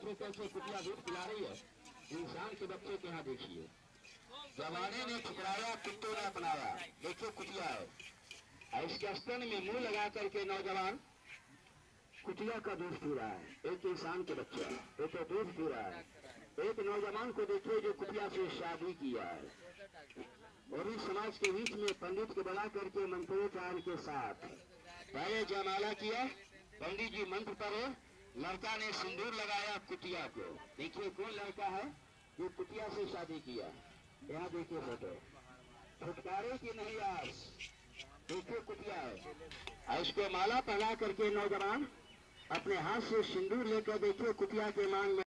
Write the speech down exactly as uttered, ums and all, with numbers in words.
कैसे कैसे कुटिया दूध पिला रही है। इंसान के बच्चे के यहाँ देखिए, जमाने ने ठुकराया कुत्तों ने अपनाया। देखिए कुटिया है, इसके स्तन में मुंह लगा करके नौजवान कुटिया का दूध पी रहा है। एक इंसान के बच्चा एक तो दूध पी रहा है। एक नौजवान को देखिए जो कुटिया से शादी किया है, और इस समाज के बीच में पंडित को बुला करके मंत्रोच्चारण के साथ पहले जयमाला किया। पंडित जी मंत्र पढ़े, लड़का ने सिंदूर लगाया कुटिया को। देखिए कौन लड़का है जो कुटिया से शादी किया। यहाँ देखिए फोटो, छुटकारे की नहीं आस। देखिए कुटिया है, इसको माला पहना करके नौजवान अपने हाथ से सिंदूर लेकर देखिए कुटिया के मांग में